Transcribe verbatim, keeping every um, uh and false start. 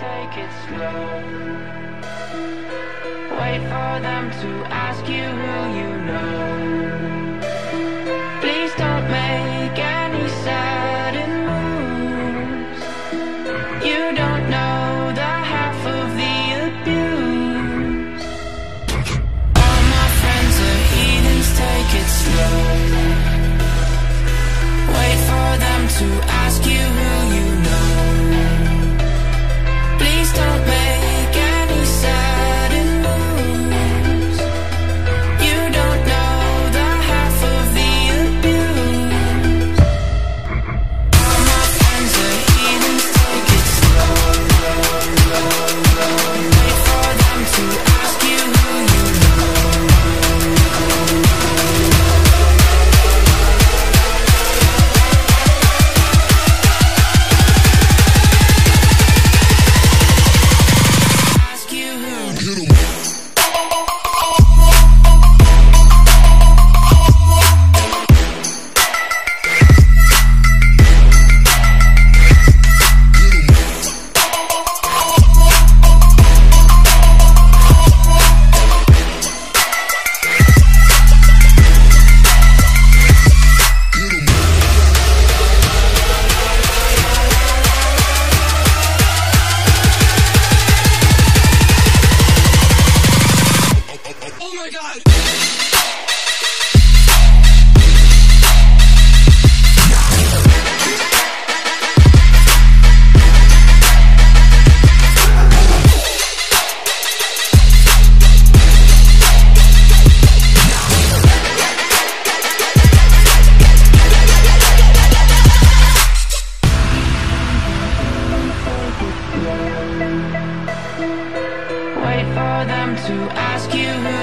take it slow. Wait for them to ask you who you know. Please don't make any sudden moves. You don't know the half of the abuse. All my friends are heathens, take it slow. Wait for them to ask you who you know. Please don't make any sudden moves. You don't know the half of the abuse. All my friends are heathens, take it slow. Wait for them to ask you who you know. Ask you who. Oh my God! Wait for them to ask you who